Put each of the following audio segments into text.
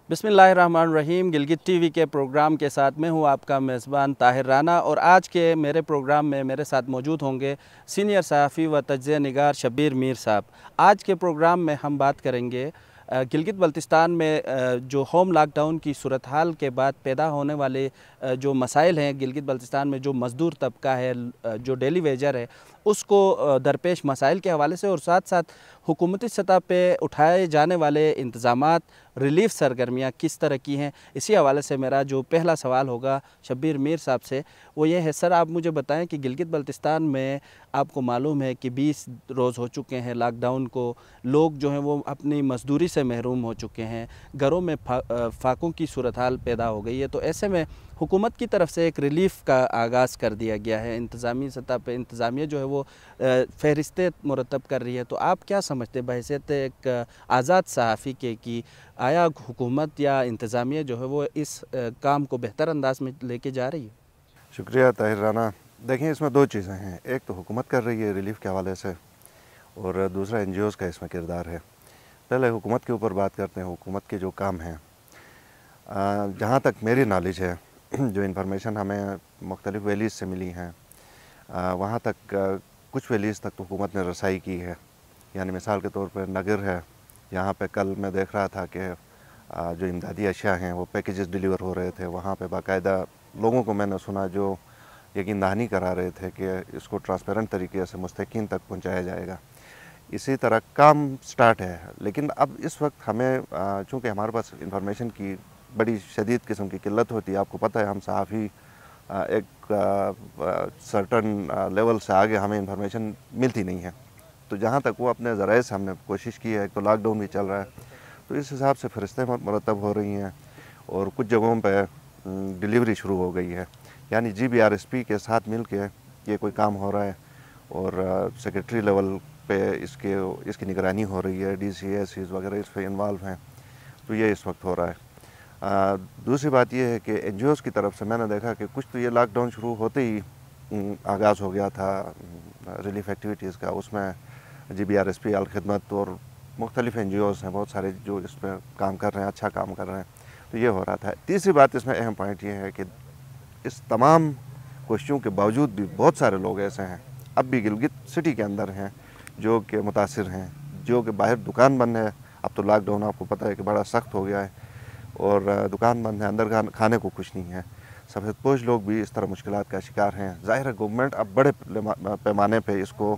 बिस्मिल्लाहिर्रहमानिर्रहीम। गिलगित टीवी के प्रोग्राम के साथ मैं हूं आपका मेज़बान ताहिर राना और आज के मेरे प्रोग्राम में मेरे साथ मौजूद होंगे सीनियर सहाफ़ी व तज्ज़िया निगार शब्बीर मीर साहब। आज के प्रोग्राम में हम बात करेंगे गिलगित बल्तिस्तान में जो होम लॉकडाउन की सूरत हाल के बाद पैदा होने वाले जो मसाइल हैं, गिलगित बल्तिस्तान में जो मज़दूर तबका है, जो डेली वेजर है, उसको दरपेश मसाइल के हवाले से और साथ साथ हुकूमती सतह पे उठाए जाने वाले इंतज़ामात, रिलीफ़ सरगर्मियाँ किस तरह की हैं, इसी हवाले से मेरा जो पहला सवाल होगा शब्बीर मीर साहब से वो ये है। सर, आप मुझे बताएं कि गिलगित बल्तिस्तान में आपको मालूम है कि 20 रोज़ हो चुके हैं लॉकडाउन को, लोग जो हैं वो अपनी मजदूरी से महरूम हो चुके हैं, घरों में फाकों की सूरत हाल पैदा हो गई है। तो ऐसे में हुकूमत की तरफ से एक रिलीफ़ का आगाज़ कर दिया गया है, इंतज़ामी सतह पे इंतज़ामिया जो है वो फ़हरिस्तें मुरतब कर रही है। तो आप क्या समझते हैं बहैसियत एक आज़ाद सहाफ़ी के कि आया हुकूमत या इंतज़ामिया जो है वो इस काम को बेहतर अंदाज में लेके जा रही है? शुक्रिया ताहिर राना। देखें, इसमें दो चीज़ें हैं। एक तो हुकूमत कर रही है रिलीफ़ के हवाले से, और दूसरा NGOs का इसमें किरदार है। पहले हुकूमत के ऊपर बात करते हैं। हुकूमत के जो काम हैं, जहाँ तक मेरी नॉलेज है, जो इन्फॉर्मेशन हमें मुख्तलिफ़ वैलीज़ से मिली हैं, वहाँ तक कुछ वैलीज़ तक तो हुकूमत ने रसाई की है। यानी मिसाल के तौर पर नगर है, यहाँ पे कल मैं देख रहा था कि जो इमदादी अशिया हैं वो पैकेजेस डिलीवर हो रहे थे। वहाँ पे बाकायदा लोगों को मैंने सुना जो यकीन दहानी करा रहे थे कि इसको ट्रांसपेरेंट तरीके से मुस्तकीन तक पहुँचाया जाएगा। इसी तरह काम स्टार्ट है। लेकिन अब इस वक्त हमें चूँकि हमारे पास इंफॉर्मेशन की बड़ी शदीद किस्म की किल्लत होती है। आपको पता है, हम सहाफ़ी एक सर्टन लेवल से आगे हमें इंफॉर्मेशन मिलती नहीं है। तो जहाँ तक वो अपने ज़राए से हमने कोशिश की है, तो लॉकडाउन भी चल रहा है, तो इस हिसाब से फ़रिश्तें मुरतब हो रही हैं और कुछ जगहों पे डिलीवरी शुरू हो गई है। यानी GBRSP के साथ मिल के ये कोई काम हो रहा है और सेक्रेटरी लेवल पे इसकी निगरानी हो रही है। DCACs वगैरह इस पर इन्वॉल्व हैं। तो ये इस वक्त हो रहा है। दूसरी बात यह है कि NGOs की तरफ से मैंने देखा कि कुछ तो ये लॉकडाउन शुरू होते ही आगाज़ हो गया था रिलीफ़ एक्टिविटीज़ का। उसमें GBRSP अलखिदमत और मुख्तलिफ़ NGOs हैं बहुत सारे जो इस पर काम कर रहे हैं, अच्छा काम कर रहे हैं। तो ये हो रहा था। तीसरी बात इसमें अहम पॉइंट ये है कि इस तमाम कोशिशों के बावजूद भी बहुत सारे लोग ऐसे हैं, अब भी गिलगित सिटी के अंदर हैं, जो कि मुतासिर हैं, जो कि बाहर दुकान बंद है। अब तो लॉकडाउन आपको पता है कि बड़ा सख्त हो गया है और दुकान बंद है, अंदर खाने को कुछ नहीं है। सफ़ेदपोश लोग भी इस तरह मुश्किलात का शिकार हैं। ज़ाहिर है गवर्नमेंट अब बड़े पैमाने पे इसको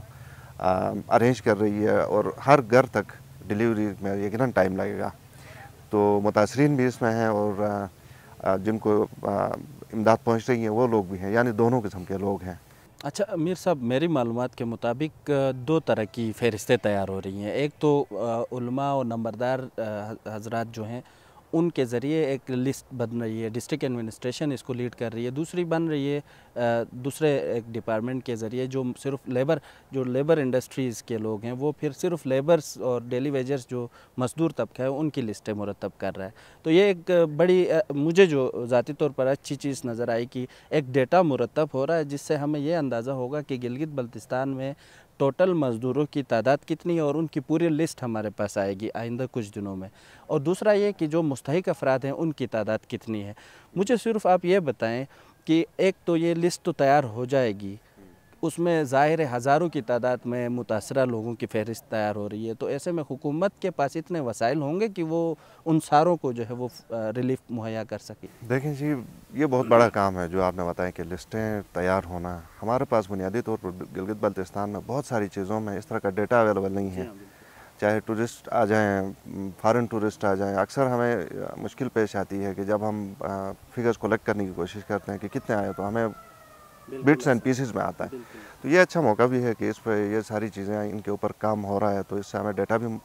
अरेंज कर रही है और हर घर तक डिलीवरी में यकीनन टाइम लगेगा। तो मुतासरीन भी इसमें हैं और जिनको इमदाद पहुंच रही है वो लोग भी हैं, यानी दोनों किस्म के लोग हैं। अच्छा मीर साहब, मेरी मालूमात के मुताबिक दो तरह की फ़हरिस्तें तैयार हो रही हैं। एक तो उलमा और नंबरदार हजरात जो हैं उनके ज़रिए एक लिस्ट बन रही है, डिस्ट्रिक्ट एडमिनिस्ट्रेशन इसको लीड कर रही है। दूसरी बन रही है दूसरे एक डिपार्टमेंट के ज़रिए जो सिर्फ लेबर इंडस्ट्रीज़ के लोग हैं वो फिर सिर्फ लेबर्स और डेली वेजर्स जो मजदूर तबका है उनकी लिस्टें मुरतब कर रहा है। तो ये एक बड़ी मुझे जो ज़ाती तौर पर अच्छी चीज़ नज़र आई कि एक डेटा मुरतब हो रहा है, जिससे हमें ये अंदाज़ा होगा कि गिलगित बल्तिस्तान में टोटल मज़दूरों की तादाद कितनी है और उनकी पूरी लिस्ट हमारे पास आएगी आइंदा कुछ दिनों में। और दूसरा ये कि जो मुस्तहिक अफराद हैं उनकी तादाद कितनी है। मुझे सिर्फ आप ये बताएं कि एक तो ये लिस्ट तो तैयार हो जाएगी, उसमें ज़ाहिर हज़ारों की तादाद में मुतासरा लोगों की फ़हरिस्त तैयार हो रही है, तो ऐसे में हुकूमत के पास इतने वसाइल होंगे कि वो उन सारों को जो है वो रिलीफ मुहैया कर सके? देखें जी, ये बहुत बड़ा काम है जो आपने बताया कि लिस्टें तैयार होना। हमारे पास बुनियादी तौर पर गिलगित बल्तिस्तान में बहुत सारी चीज़ों में इस तरह का डेटा अवेलेबल नहीं है। चाहे टूरिस्ट आ जाएं, फॉरेन टूरिस्ट आ जाएं, अक्सर हमें मुश्किल पेश आती है कि जब हम फिगर्स कलेक्ट करने की कोशिश करते हैं कि कितने आए, तो हमें बिट्स एंड पीसेस में आता है। तो ये अच्छा मौका भी है कि इस पर ये सारी चीज़ें इनके ऊपर काम हो रहा है, तो इससे हमें डेटा भी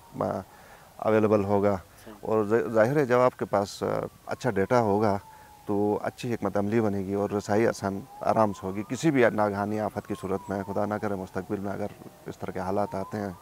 अवेलेबल होगा। और ज़ाहिर है जब आपके पास अच्छा डेटा होगा तो अच्छी हिकमत अमली बनेगी और रसाई आसान आराम से होगी। किसी भी नागहानी आफत की सूरत में, खुदा ना करे मुस्तकबिल में अगर इस तरह के हालात आते हैं,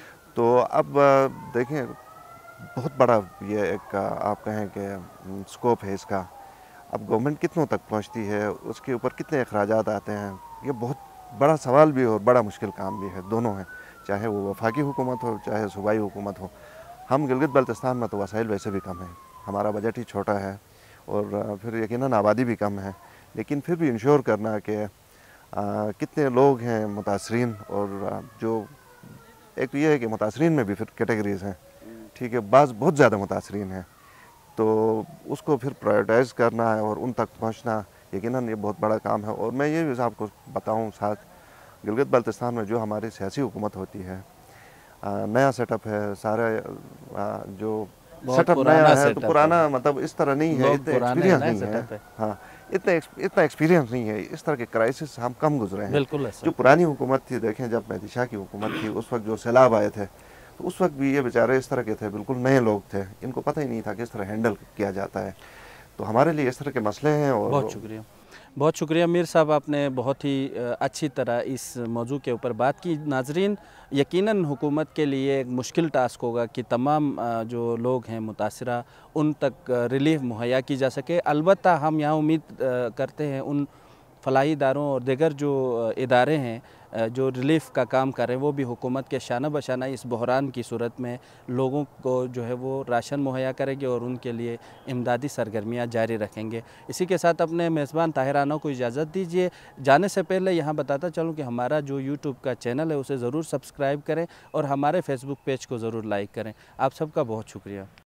तो अब देखें बहुत बड़ा ये एक आप कहें कि स्कोप है इसका। अब गवर्नमेंट कितनों तक पहुंचती है, उसके ऊपर कितने अखराजात आते हैं, ये बहुत बड़ा सवाल भी और बड़ा मुश्किल काम भी है। दोनों हैं, चाहे वो वफाकी हुकूमत हो चाहे सूबाई हुकूमत हो। हम गिलगित बल्तिस्तान में तो वसाइल वैसे भी कम हैं, हमारा बजट ही छोटा है और फिर यकीनन आबादी भी कम है, लेकिन फिर भी इंश्योर करना कि कितने लोग हैं मुतासरीन, और जो एक तो ये है कि मुतासरीन में भी फिर कैटेगरीज़ हैं, ठीक है, बाज़ बहुत ज़्यादा मुतासरीन हैं, तो उसको फिर प्रायोरिटाइज़ करना है और उन तक पहुंचना यकीनन ये बहुत बड़ा काम है। और मैं ये भी आपको बताऊं साथ, गिलगित बल्तिस्तान में जो हमारी सियासी हुकूमत होती है, नया सेटअप है, सारा जो सेटअप नया है, तो पुराना मतलब इस तरह नहीं है, इतना एक्सपीरियंस नहीं है, हाँ, इतना एक्सपीरियंस नहीं है, इस तरह के क्राइसिस हम कम गुजरे हैं। जो पुरानी हुकूमत थी, देखें जब मेहदी शाह की हुकूमत थी, उस वक्त जो सैलाब आए थे, तो उस वक्त भी ये बेचारे इस तरह के थे, बिल्कुल नए लोग थे, इनको पता ही नहीं था कि इस तरह हैंडल किया जाता है। तो हमारे लिए इस तरह के मसले हैं। और बहुत शुक्रिया मीर साहब, आपने बहुत ही अच्छी तरह इस मौजू के ऊपर बात की। नाजरीन, यकीनन हुकूमत के लिए एक मुश्किल टास्क होगा कि तमाम जो लोग हैं मुतासरा, उन तक रिलीफ मुहैया की जा सके। अलबत्ता हम यहाँ उम्मीद करते हैं उन फलाही इदारों और दीगर जो इदारे हैं जो रिलीफ़ का काम कर रहे हैं, वो भी हुकूमत के शाना बशाना इस बहरान की सूरत में लोगों को जो है वो राशन मुहैया करेंगे और उनके लिए इमदादी सरगर्मियाँ जारी रखेंगे। इसी के साथ अपने मेज़बान ताहिर राना को इजाज़त दीजिए। जाने से पहले यहाँ बताता चलूँ कि हमारा जो यूट्यूब का चैनल है उसे ज़रूर सब्सक्राइब करें और हमारे फेसबुक पेज को ज़रूर लाइक करें। आप सबका बहुत शुक्रिया।